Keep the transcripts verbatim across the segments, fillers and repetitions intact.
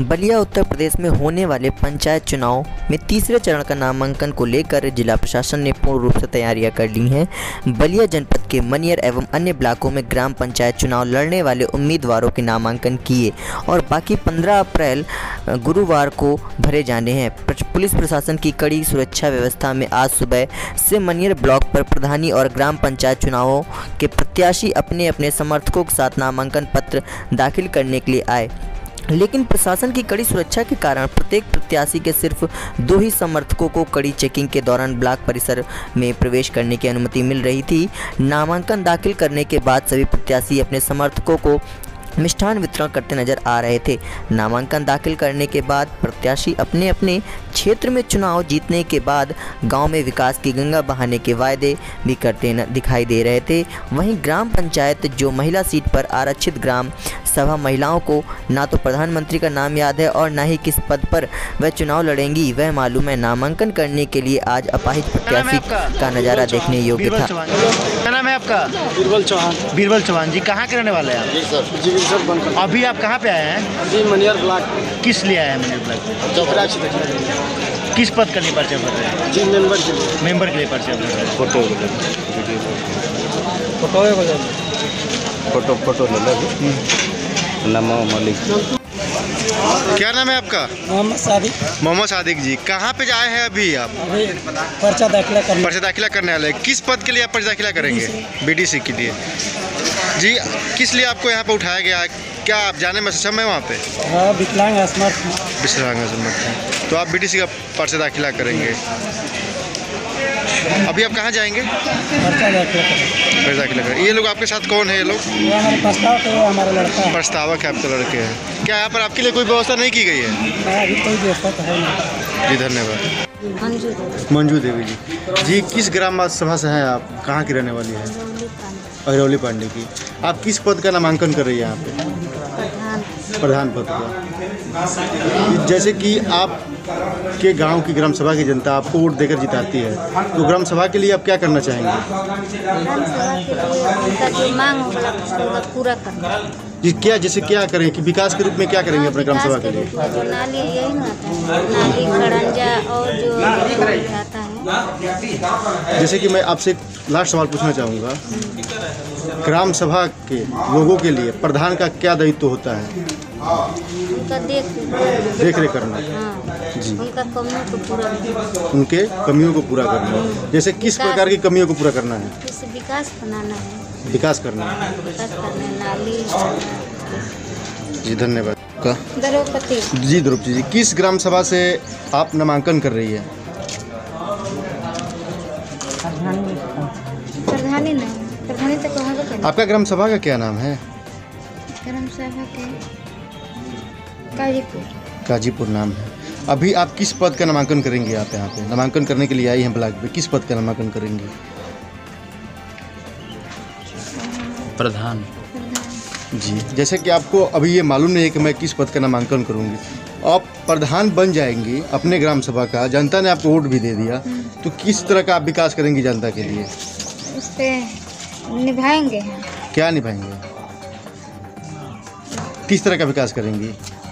बलिया उत्तर प्रदेश में होने वाले पंचायत चुनाव में तीसरे चरण का नामांकन को लेकर जिला प्रशासन ने पूर्ण रूप से तैयारियां कर ली हैं। बलिया जनपद के मनियर एवं अन्य ब्लॉकों में ग्राम पंचायत चुनाव लड़ने वाले उम्मीदवारों के नामांकन किए और बाकी पंद्रह अप्रैल गुरुवार को भरे जाने हैं। पुलिस प्रशासन की कड़ी सुरक्षा व्यवस्था में आज सुबह से मनियर ब्लॉक पर प्रधानी और ग्राम पंचायत चुनावों के प्रत्याशी अपने अपने समर्थकों के साथ नामांकन पत्र दाखिल करने के लिए आए, लेकिन प्रशासन की कड़ी सुरक्षा के कारण प्रत्येक प्रत्याशी के सिर्फ दो ही समर्थकों को कड़ी चेकिंग के दौरान ब्लॉक परिसर में प्रवेश करने की अनुमति मिल रही थी। नामांकन दाखिल करने के बाद सभी प्रत्याशी अपने समर्थकों को मिष्ठान वितरण करते नजर आ रहे थे। नामांकन दाखिल करने के बाद प्रत्याशी अपने अपने क्षेत्र में चुनाव जीतने के बाद गांव में विकास की गंगा बहाने के वायदे भी करते न दिखाई दे रहे थे। वहीं ग्राम पंचायत जो महिला सीट पर आरक्षित ग्राम सभा महिलाओं को ना तो प्रधानमंत्री का नाम याद है और ना ही किस पद पर वह चुनाव लड़ेंगी वह मालूम है। नामांकन करने के लिए आज अपाहिज प्रत्याशी का नज़ारा देखने योग्य था। क्या नाम है आपका? बीरबल चौहान। बीरबल चौहान जी, कहाँ के रहने वाले हैं? जी सर, जी सर बनकर। अभी आप कहाँ पे आए हैं? जी मनियर ब्लॉक। किस लिए आए हैं मनियर ब्लॉक? किस पद का लिए पर्चा भर रहे हैं? जी मेंबर के लिए। मेंबर के लिए पर्चा भर रहे हैं। फोटो फोटो फोटो ले लो। नमो मलिक। क्या नाम है आपका? मोहम्मद सादिक। मोहम्मद सादिक जी, कहाँ पे आए हैं अभी आप? अभी पर्चा दाखिला करने पर्चा दाखिला करने वाले हैं। किस पद के लिए आप पर्चा दाखिला करेंगे? बीडीसी के लिए। जी, किस लिए आपको यहाँ पे उठाया गया है? क्या आप जाने में सक्षम है वहाँ पे? हाँ, विकलांग असमर्थ। विकलांग असमर्थ, तो आप बीडीसी का पर्चा दाखिला करेंगे। अभी आप कहाँ जाएंगे? पर्चा दाखिला करेंगे। पर्चा दाखिला करेंगे। ये लोग आपके साथ कौन है? ये लोग ये हमारे प्रस्तावक है, हमारा लड़का है। प्रस्तावक है, आपके लड़के हैं। क्या यहाँ पर आपके लिए कोई व्यवस्था नहीं की गई है? हाँ, अभी कोई व्यवस्था तो है नहीं। जी धन्यवाद। मंजू देवी। मंजू देवी जी, जी किस ग्राम सभा से हैं आप? कहाँ की रहने वाली है? अहिरौली पांडे की। आप किस पद का नामांकन कर रही है यहाँ पे? प्रधान पद का। जैसे कि आप के गांव की ग्राम सभा की जनता आपको वोट देकर जिताती है, तो ग्राम सभा के लिए आप क्या करना चाहेंगे? ग्राम सभा के लिए उनका जो मांग होगा पूरा करना। जी, क्या जैसे क्या करें कि विकास के रूप में क्या करेंगे अपने ग्राम सभा के लिए? जो नाली यही ना आता है, नाली खड़ंजा और जो आता है। जैसे कि मैं आपसे लास्ट सवाल पूछना चाहूँगा, ग्राम सभा के लोगों के लिए प्रधान का क्या दायित्व होता है? उनका देख देख रेख करना। हाँ, जी, उनका कमियों को पूरा करना। उनके कमियों को पूरा करना। जैसे किस प्रकार की कमियों को पूरा करना है? जैसे विकास बनाना है, विकास करना है। विकास करना है, नाली। जी धन्यवाद। का द्रौपदी जी द्रौपदी जी, किस ग्राम सभा से आप नामांकन कर रही है? प्रधानी नहीं, प्रधानी तो कहाँ का करना? आपका ग्राम सभा का क्या नाम है? ग्राम सभा के काजीपुर। काजीपुर नाम है। अभी आप किस पद का नामांकन करेंगे? आप यहाँ पे नामांकन करने के लिए आई हैं ब्लॉक पे, किस पद का नामांकन करेंगे? प्रधान जी, जैसे कि आपको अभी ये मालूम नहीं है कि मैं किस पद का नामांकन करूँगी, आप प्रधान बन जाएंगी अपने ग्राम सभा का, जनता ने आपको वोट भी दे दिया, तो किस तरह का आप विकास करेंगी जनता के लिए? उस पर निभाएंगे हैं। क्या निभाएंगे? किस तरह का विकास करेंगी?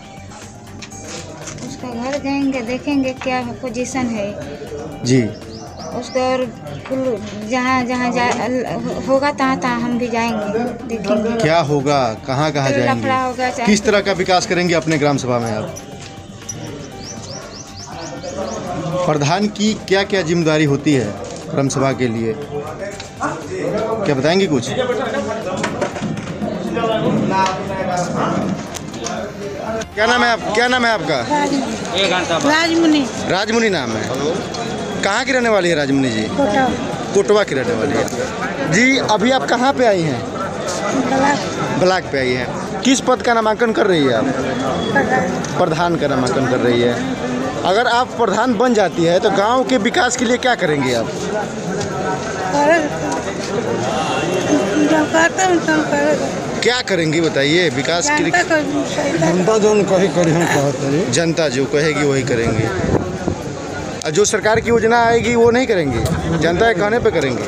उसका घर जाएंगे, देखेंगे क्या पोजीशन है जी, उसको, और जहाँ जहाँ जा होगा तहाँ तहाँ हम भी जाएंगे, देखेंगे क्या होगा, कहाँ कहाँ लफड़ा जाएंगे, होगा, चाहे किस तरह का विकास करेंगे अपने ग्राम सभा में आप? प्रधान की क्या क्या जिम्मेदारी होती है ग्राम सभा के लिए, क्या बताएंगे कुछ? क्या नाम है आप? क्या नाम है आपका? राजमुनि। राजमुनि नाम है। कहाँ की रहने वाली है राजमुनि जी? कोटवा की रहने वाली है जी। अभी आप कहाँ पे आई हैं? ब्लॉक पे आई हैं। किस पद का नामांकन कर रही है आप? प्रधान का नामांकन कर रही है। अगर आप प्रधान बन जाती है तो गांव के विकास के लिए क्या करेंगे आप? क्या करेंगे बताइए विकास के लिए? जनता जो कही करी हम कहते, जनता जो कहेगी वही करेंगे। और जो सरकार की योजना आएगी वो नहीं करेंगे, जनता के कहने पे करेंगे।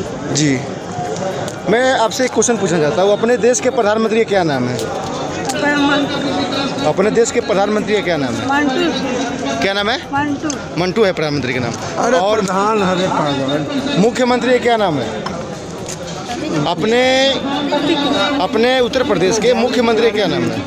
जी, मैं आपसे एक क्वेश्चन पूछना चाहता हूँ, अपने देश के प्रधानमंत्री का क्या नाम है? अपने देश के प्रधानमंत्री का क्या नाम है? मंटू। क्या नाम है? मंटू। मंटू है प्रधानमंत्री का नाम। अरे और प्रधान हरे पागल। मुख्यमंत्री का क्या नाम है? अपने अपने उत्तर प्रदेश के मुख्यमंत्री का क्या नाम है?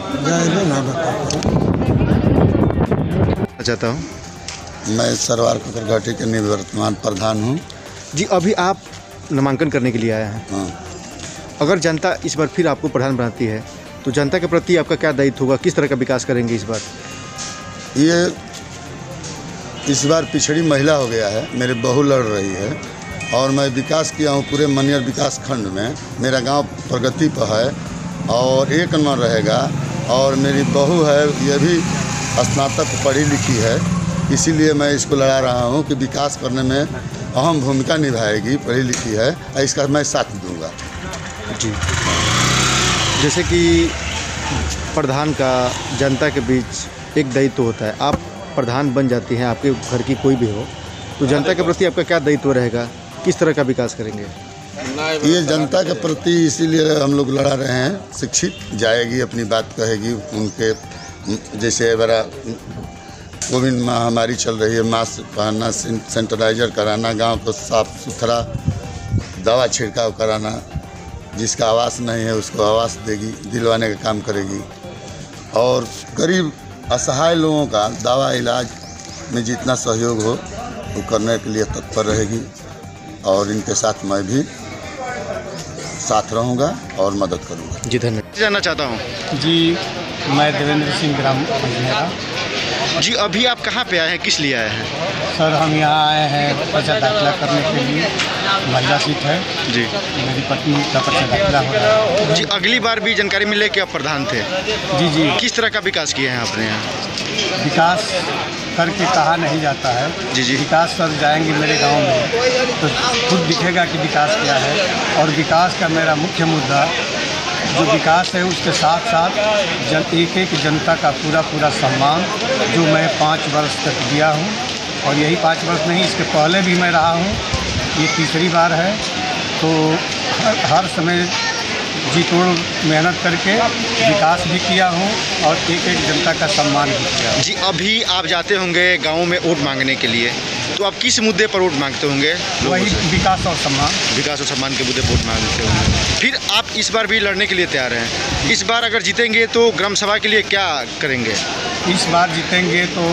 चाहता हूँ मैं सरवार कुकर घाटी के निवर्तमान प्रधान हूँ। जी, अभी आप नामांकन करने के लिए आए हैं। हाँ। अगर जनता इस बार फिर आपको प्रधान बनाती है तो जनता के प्रति आपका क्या दायित्व होगा? किस तरह का विकास करेंगे इस बार? ये इस बार पिछड़ी महिला हो गया है, मेरी बहू लड़ रही है और मैं विकास किया हूँ पूरे मनियर विकास खंड में। मेरा गांव प्रगति पर है और एक नंबर रहेगा। और मेरी बहू है, ये भी स्नातक पढ़ी लिखी है, इसीलिए मैं इसको लड़ा रहा हूँ कि विकास करने में अहम भूमिका निभाएगी, पढ़ी लिखी है, इसका मैं साथ दूंगा। जी, जैसे कि प्रधान का जनता के बीच एक दायित्व होता है, आप प्रधान बन जाती हैं, आपके घर की कोई भी हो, तो जनता के प्रति आपका क्या दायित्व रहेगा? किस तरह का विकास करेंगे? ये जनता के प्रति इसीलिए हम लोग लड़ा रहे हैं, शिक्षित जाएगी, अपनी बात कहेगी। उनके जैसे बड़ा कोविड महामारी चल रही है, मास्क पहनना, सैनिटाइजर कराना, गांव को साफ सुथरा, दवा छिड़काव कराना, जिसका आवास नहीं है उसको आवास देगी, दिलवाने का काम करेगी। और गरीब असहाय लोगों का दवा इलाज में जितना सहयोग हो वो करने के लिए तत्पर रहेगी और इनके साथ मैं भी साथ रहूँगा और मदद करूँगा। जी, धन्यवाद। जानना चाहता हूँ। जी, मैं देवेंद्र सिंह ग्राम पंचमेरा। जी, अभी आप कहाँ पे आए हैं, किस लिए आए हैं? सर, हम यहाँ आए हैं पर्चा दाखिला करने के लिए। महिला सीट है जी, मेरी पत्नी का पर्चा दाखिला हो रहा है। जी, अगली बार भी जानकारी मिले कि आप प्रधान थे। जी जी। किस तरह का विकास किए हैं आपने यहाँ? विकास करके कहा नहीं जाता है। जी जी। विकास कर जाएंगे मेरे गांव में तो खुद दिखेगा कि विकास क्या है। और विकास का मेरा मुख्य मुद्दा जो विकास है, उसके साथ साथ जन एक एक जनता का पूरा पूरा सम्मान, जो मैं पाँच वर्ष तक दिया हूँ। और यही पाँच वर्ष नहीं, इसके पहले भी मैं रहा हूँ, ये तीसरी बार है। तो हर, हर समय जी तोड़ मेहनत करके विकास भी किया हूँ और एक एक जनता का सम्मान भी किया हूँ। जी, अभी आप जाते होंगे गाँव में वोट मांगने के लिए, तो आप किस मुद्दे पर वोट मांगते होंगे? वही विकास और सम्मान। विकास और सम्मान के मुद्दे पर वोट मांगते होंगे। फिर आप इस बार भी लड़ने के लिए तैयार हैं? इस बार अगर जीतेंगे तो ग्राम सभा के लिए क्या करेंगे? इस बार जीतेंगे तो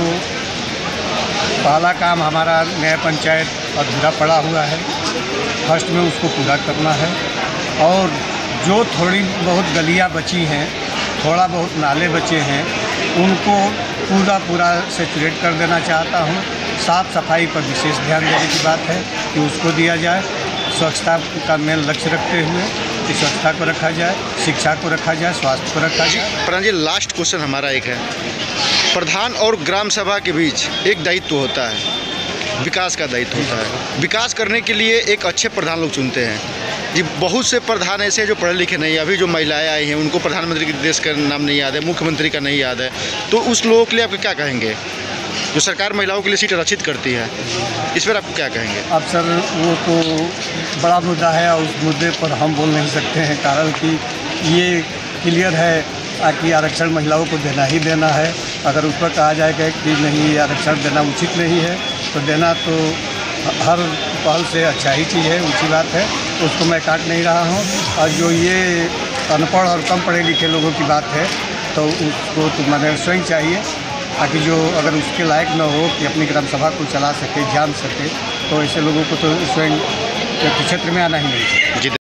पहला काम हमारा नया पंचायत अधूरा पड़ा हुआ है, फर्स्ट में उसको पूरा करना है। और जो थोड़ी बहुत गलियां बची हैं, थोड़ा बहुत नाले बचे हैं, उनको पूरा पूरा सेचुरेट कर देना चाहता हूँ। साफ़ सफाई पर विशेष ध्यान देने की बात है कि उसको दिया जाए। स्वच्छता का मेन लक्ष्य रखते हुए कि स्वच्छता को रखा जाए, शिक्षा को रखा जाए, स्वास्थ्य को रखा जाए। प्रधान जी, लास्ट क्वेश्चन हमारा एक है, प्रधान और ग्राम सभा के बीच एक दायित्व होता है, विकास का दायित्व होता है। विकास करने के लिए एक अच्छे प्रधान लोग चुनते हैं। जी, बहुत से प्रधान ऐसे हैं जो पढ़े लिखे नहीं, अभी जो महिलाएं आई हैं उनको प्रधानमंत्री के देश का नाम नहीं याद है, मुख्यमंत्री का नहीं याद है, तो उस लोगों के लिए आप क्या कहेंगे? जो सरकार महिलाओं के लिए सीट आरक्षित करती है, इस पर आप क्या कहेंगे? अब सर, वो तो बड़ा मुद्दा है और उस मुद्दे पर हम बोल नहीं सकते हैं, कारण कि ये क्लियर है कि आरक्षण महिलाओं को देना ही देना है। अगर उस पर कहा जाएगा कि नहीं, ये आरक्षण देना उचित नहीं है, तो देना तो हर पहल से अच्छा ही चीज़ है, ऊँची बात है, उसको मैं काट नहीं रहा हूँ। और जो ये अनपढ़ और कम पढ़े लिखे लोगों की बात है, तो उसको तो मैंने स्वयं चाहिए, ताकि जो अगर उसके लायक न हो कि अपनी ग्राम सभा को चला सके, जान सके, तो ऐसे लोगों को तो स्वयं क्षेत्र में आना ही नहीं चाहिए।